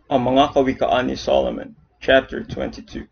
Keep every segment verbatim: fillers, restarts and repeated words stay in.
Ang mga kawikaan ni Solomon, Chapter twenty-two.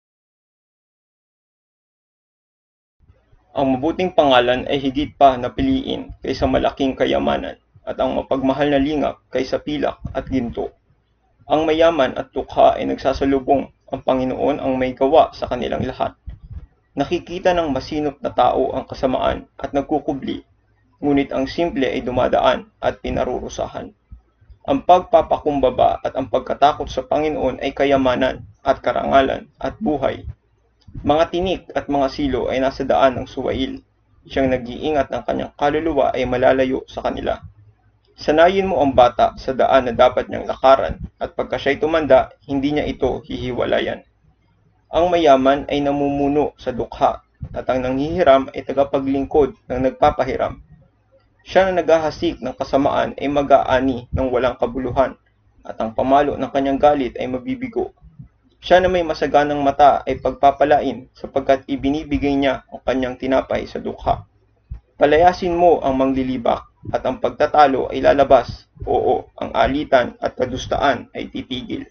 Ang mabuting pangalan ay higit pa na piliin kaysa malaking kayamanan, at ang mapagmahal na lingap kaysa pilak at ginto. Ang mayaman at tukha ay nagsasalubong, ang Panginoon ang may gawa sa kanilang lahat. Nakikita ng masinop na tao ang kasamaan at nagkukubli, ngunit ang simple ay dumadaan at pinarurusahan. Ang pagpapakumbaba at ang pagkatakot sa Panginoon ay kayamanan at karangalan at buhay. Mga tinik at mga silo ay nasa daan ng suwail. Siyang nag-iingat ng kanyang kaluluwa ay malalayo sa kanila. Sanayin mo ang bata sa daan na dapat niyang lakaran, at pagka siya'y tumanda, hindi niya ito hihiwalayan. Ang mayaman ay namumuno sa dukha, at ang nanghihiram ay tagapaglingkod ng nagpapahiram. Siya na naghahasik ng kasamaan ay mag-aani ng walang kabuluhan, at ang pamalo ng kanyang galit ay mabibigo. Siya na may masaganang mata ay pagpapalain, sapagkat ibinibigay niya ang kanyang tinapay sa dukha. Palayasin mo ang manglilibak, at ang pagtatalo ay lalabas. Oo, ang alitan at kadustaan ay titigil.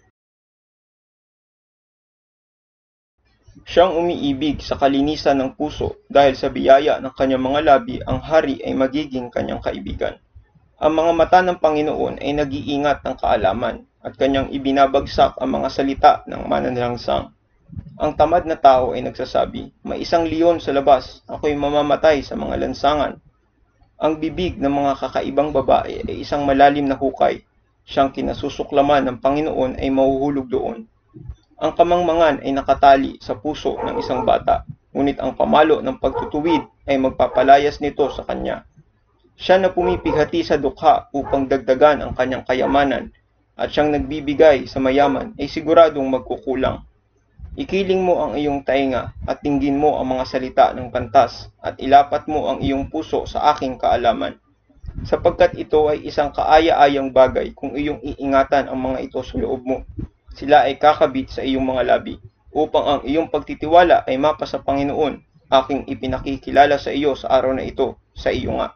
Siyang umiibig sa kalinisan ng puso, dahil sa biyaya ng kanyang mga labi, ang hari ay magiging kanyang kaibigan. Ang mga mata ng Panginoon ay nag-iingat ng kaalaman, at kanyang ibinabagsak ang mga salita ng mananalangsang. Ang tamad na tao ay nagsasabi, may isang leon sa labas, ako'y mamamatay sa mga lansangan. Ang bibig ng mga kakaibang babae ay isang malalim na hukay, siyang kinasusuklaman ng Panginoon ay mahuhulog doon. Ang kamangmangan ay nakatali sa puso ng isang bata, ngunit ang pamalo ng pagtutuwid ay magpapalayas nito sa kanya. Siya na pumipighati sa dukha upang dagdagan ang kanyang kayamanan, at siyang nagbibigay sa mayaman ay siguradong magkukulang. Ikiling mo ang iyong tainga at tinggin mo ang mga salita ng pantas, at ilapat mo ang iyong puso sa aking kaalaman. Sapagkat ito ay isang kaaya-ayang bagay kung iyong iingatan ang mga ito sa loob mo. Sila ay kakabit sa iyong mga labi, upang ang iyong pagtitiwala ay mapa sa Panginoon, aking ipinakikilala sa iyo sa araw na ito, sa iyo nga.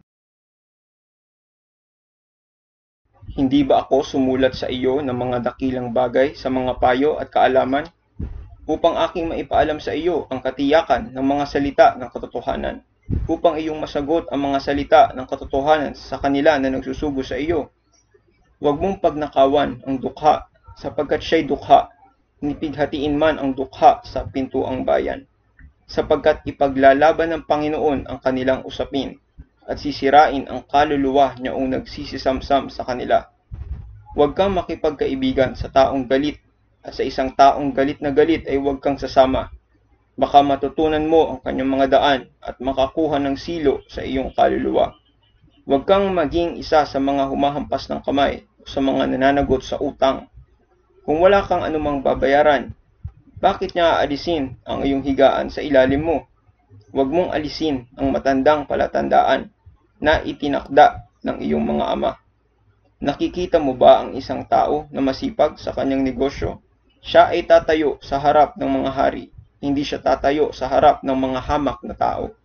Hindi ba ako sumulat sa iyo ng mga dakilang bagay sa mga payo at kaalaman, upang aking maipaalam sa iyo ang katiyakan ng mga salita ng katotohanan, upang iyong masagot ang mga salita ng katotohanan sa kanila na nagsusugo sa iyo? Huwag mong pagnakawan ang dukha, sapagkat siya'y dukha, nipighatiin man ang dukha sa pintuang bayan, sapagkat ipaglalaban ng Panginoon ang kanilang usapin, at sisirain ang kaluluwa niyaong nagsisisamsam sa kanila. Huwag kang makipagkaibigan sa taong galit, at sa isang taong galit na galit ay huwag kang sasama. Baka matutunan mo ang kanyang mga daan at makakuha ng silo sa iyong kaluluwa. Huwag kang maging isa sa mga humahampas ng kamay o sa mga nananagot sa utang. Kung wala kang anumang babayaran, bakit niya aalisin ang iyong higaan sa ilalim mo? Huwag mong alisin ang matandang palatandaan na itinakda ng iyong mga ama. Nakikita mo ba ang isang tao na masipag sa kanyang negosyo? Siya ay tatayo sa harap ng mga hari, hindi siya tatayo sa harap ng mga hamak na tao.